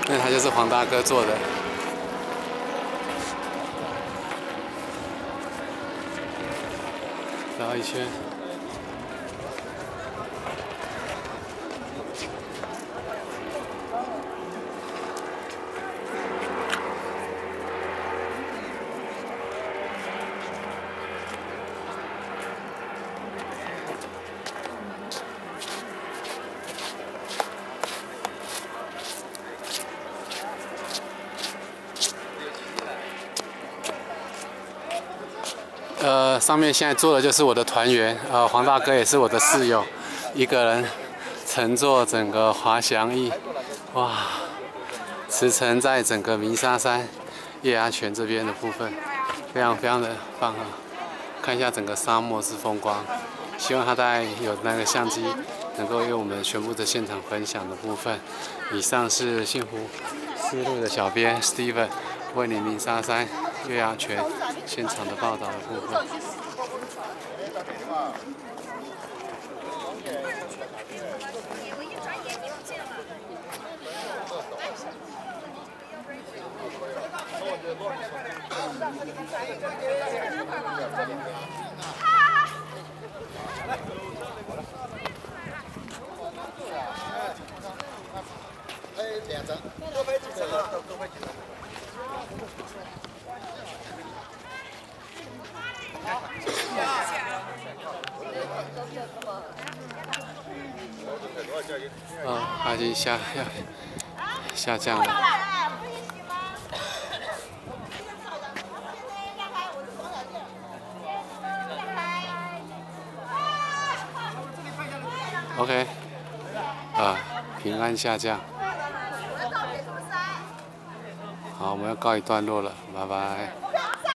那台就是黄大哥做的。绕一圈。上面现在坐的就是我的团员，黄大哥也是我的室友，一个人乘坐整个滑翔翼，哇，驰骋在整个鸣沙山月牙泉这边的部分，非常的棒啊！看一下整个沙漠之风光，希望他大概有那个相机能够为我们全部的现场分享的部分。以上是幸福丝路的小编 Steven 为你鸣沙山月牙泉现场的报道的部分。它已经下降了。OK， 平安下降。好，我们要告一段落了，拜拜。